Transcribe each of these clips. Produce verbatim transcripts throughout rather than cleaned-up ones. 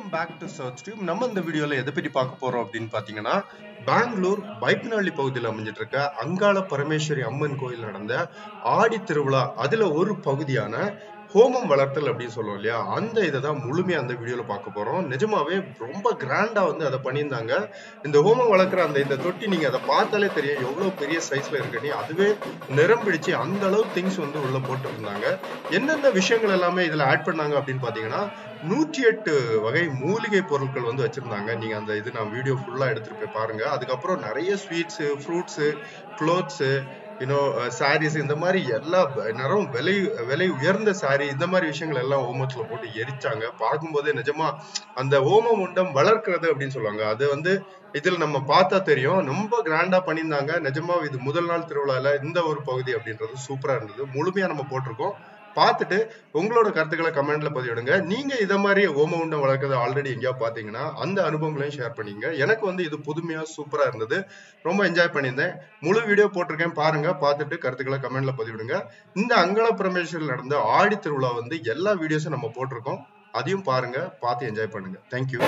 Welcome back to Search Tube. நம்ம இந்த வீடியோல எதை பத்தி பார்க்க போறோம் அப்படின்னு பாத்தீங்கன்னா, பெங்களூர் பைப்னஹள்ளி பகுதியில் அமைஞ்சிட்டு இருக்க அங்காள பரமேஸ்வரி அம்மன் கோயில் நடந்த ஆடி திருவிழா அதுல ஒரு பகுதியான ஹோமம் வளர்த்தல் அப்படின்னு சொல்லுவோம் இல்லையா, அந்த இதை தான் முழுமையா அந்த வீடியோல பார்க்க போறோம். நிஜமாவே ரொம்ப கிராண்டா வந்து அதை பண்ணியிருந்தாங்க. இந்த ஹோமம் வளர்க்குற அந்த இந்த தொட்டி நீங்க அதை பார்த்தாலே தெரியும் எவ்வளவு பெரிய சைஸ்ல இருக்குன்னு. அதுவே நிறம் பிடிச்சு அந்த அளவு திங்ஸ் வந்து உள்ள போட்டு இருந்தாங்க. என்னென்ன விஷயங்கள் எல்லாமே இதுல ஆட் பண்ணாங்க அப்படின்னு பாத்தீங்கன்னா, நூற்றி எட்டு வகை மூலிகை பொருட்கள் வந்து வச்சிருந்தாங்க. நீங்க அந்த இது நான் வீடியோ ஃபுல்லா எடுத்துட்டு போய் பாருங்க. அதுக்கப்புறம் நிறைய sweets, fruits, clothes, you know saris, இந்த மாதிரி எல்லா நேரம் விலை விலை உயர்ந்த சாரி, இந்த மாதிரி விஷயங்கள் எல்லாம் ஹோமத்துல போட்டு எரிச்சாங்க. பார்க்கும்போதே நிஜமா அந்த ஹோம குண்டம் வளர்க்கிறது அப்படின்னு சொல்லுவாங்க, அது வந்து இதுல நம்ம பார்த்தா தெரியும். ரொம்ப கிராண்டா பண்ணியிருந்தாங்க. நிஜமா இது முதல் நாள் திருவிழால இந்த ஒரு பகுதி அப்படின்றது சூப்பரா இருந்தது. முழுமையா நம்ம போட்டிருக்கோம். பார்த்துட்டு உங்களோட கருத்துக்களை கமெண்ட்ல பதிவிடுங்க. நீங்க இத மாதிரி ஹோம குண்டம் வளர்க்கறது ஆல்ரெடி எங்கேயா பாத்தீங்கன்னா அந்த அனுபவங்களையும் ஷேர் பண்ணிங்க. எனக்கு வந்து இது புதுமையா சூப்பரா இருந்தது. ரொம்ப என்ஜாய் பண்ணியிருந்தேன். முழு வீடியோ போட்டிருக்கேன், பாருங்க. பார்த்துட்டு கருத்துக்களை கமெண்ட்ல பதிவிடுங்க. இந்த அங்காள பரமேஸ்வரியில் நடந்த ஆடி திருவிழா வந்து எல்லா வீடியோஸும் நம்ம போட்டிருக்கோம். அதையும் பாருங்க, பார்த்து என்ஜாய் பண்ணுங்க. தேங்க்யூ.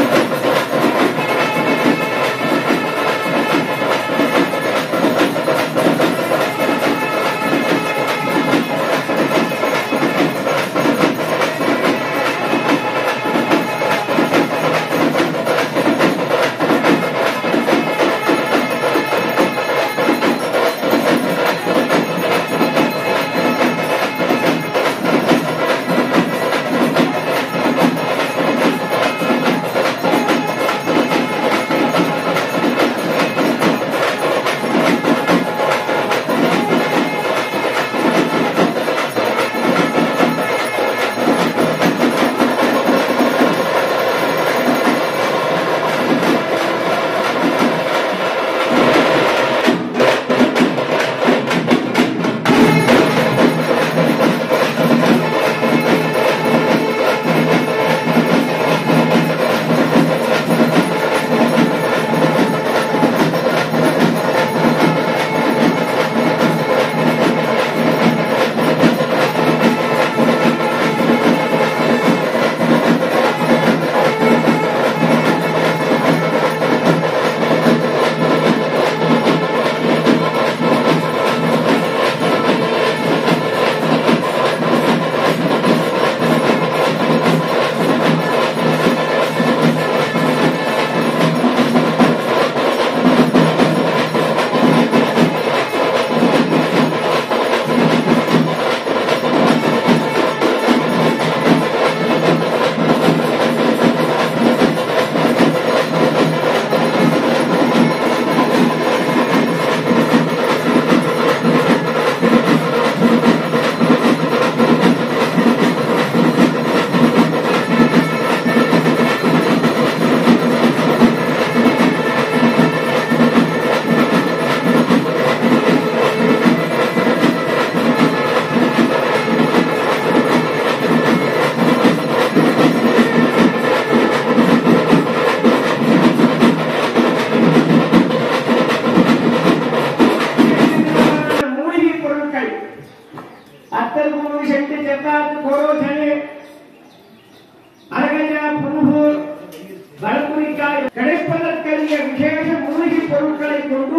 விசேஷ மூலிகை பொருட்களை கொண்டு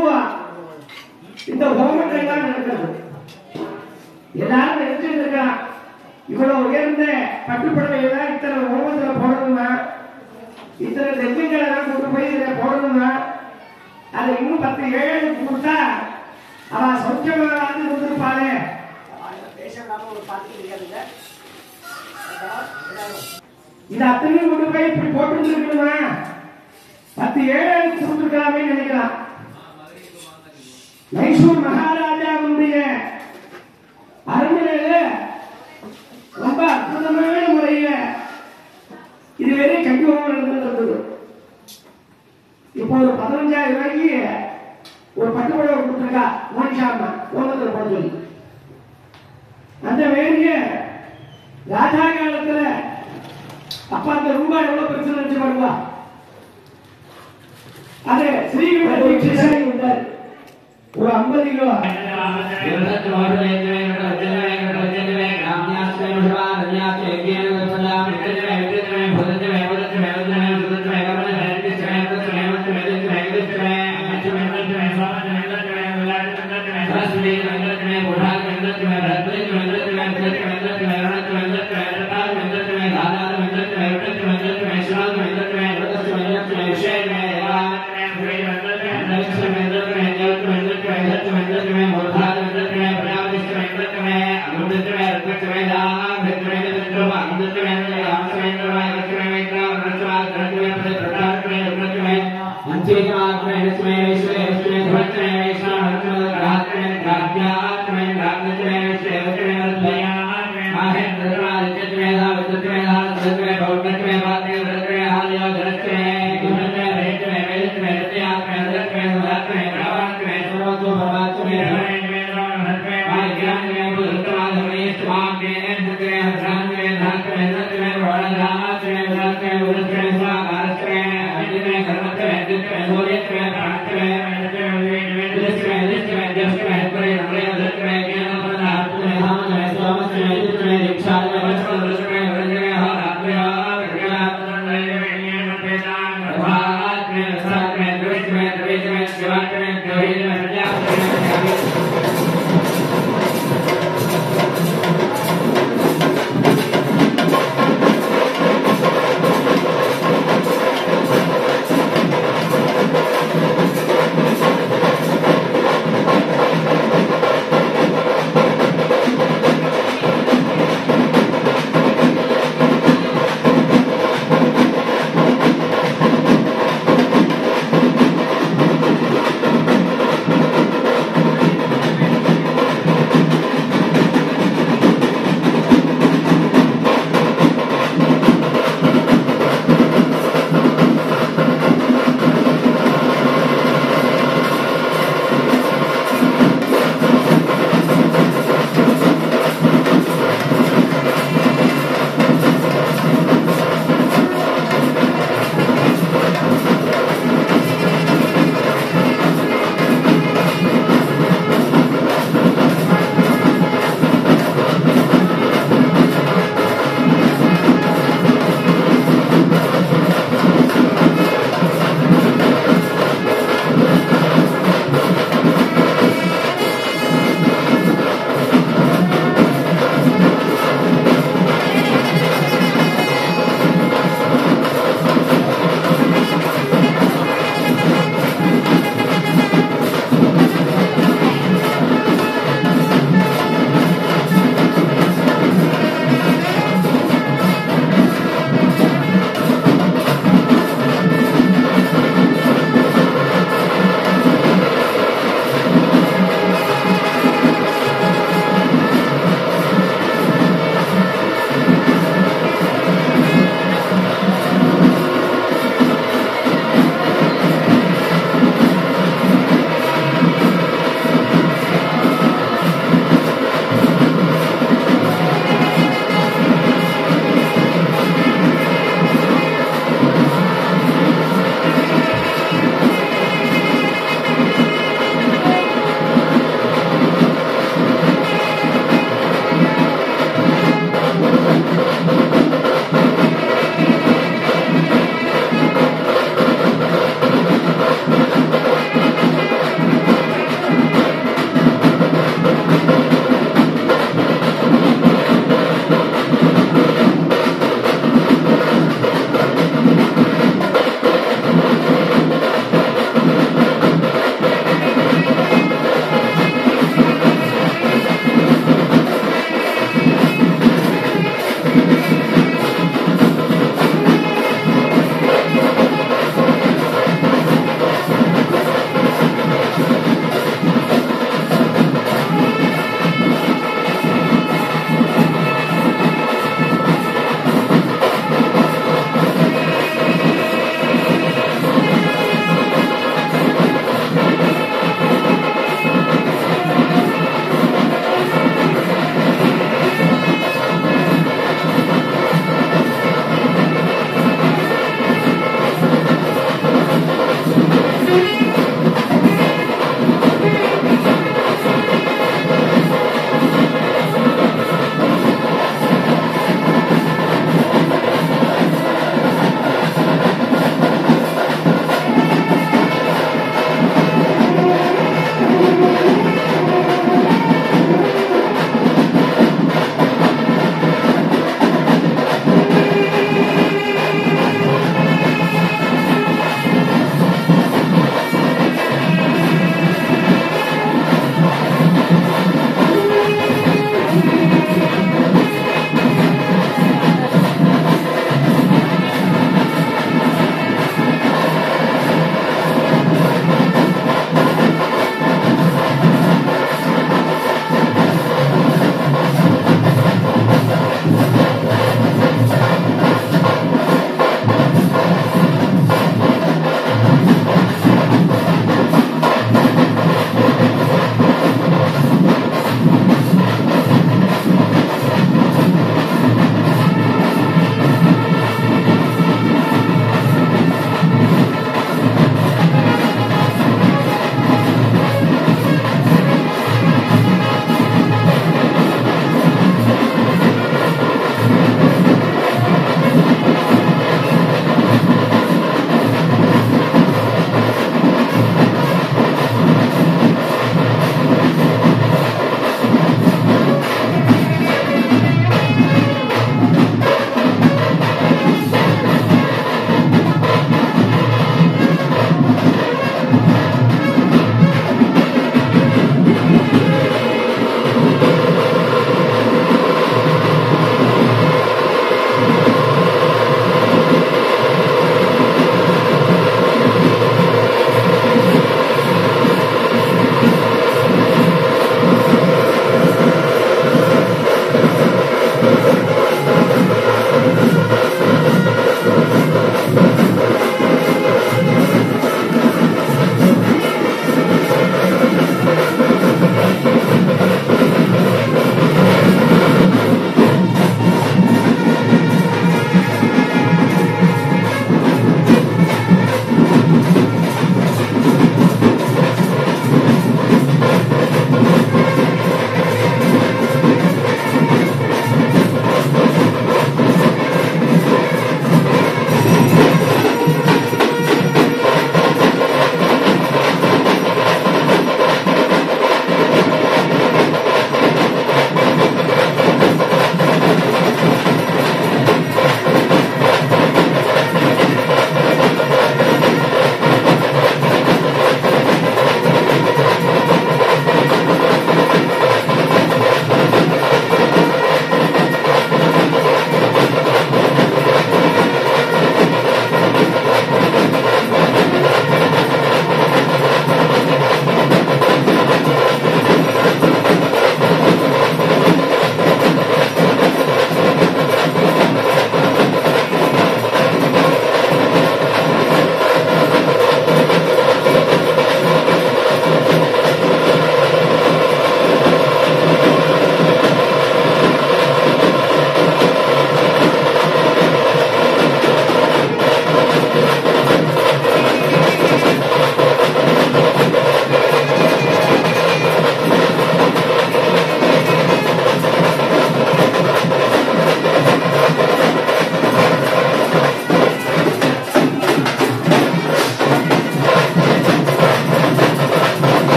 இந்த ஹோமத்தை தான் நடக்கிறது. எல்லாரும் நினைச்சிட்டு இருக்கான், இவ்வளவு உயர்ந்த பட்டுப்படவை எல்லாம் இத்தனை ஹோமத்துல போடணுமா, இத்தனை தெய்வங்களை எல்லாம் கொண்டு போய் இதுல போடணுமா, அது இன்னும் பத்து ஏழு கொடுத்தா அவன் சொச்சமாக இருந்திருப்பானே. இது அத்தனையும் கொண்டு போய் இப்படி போட்டு இருக்கணுமா, பத்து ஏழு கொடுத்துருக்கலாமே நினைக்கிறான். மைசூர் மகாராஜாவுடைய அரண்மனையில ரொம்ப அற்புதமான முறையில இதுவரை கண்டிப்பாக நடந்திருந்தது. இப்போ ஒரு பதினஞ்சாயிரம் ரூபாய்க்கு ஒரு பட்டுப்புடவை கொடுத்துருக்கா மோனிஷாமா ஓமத்தில் போட சொல்லி. அந்த வேலைய ராஜா காலத்துல அப்பா அந்த ரூபாய் எவ்வளவு பெருசு நினைச்சு பாருவா. அது ஸ்ரீகிருஷ்ண ஒரு ஐம்பது கிலோ இருக்கிறார். துறைக்கு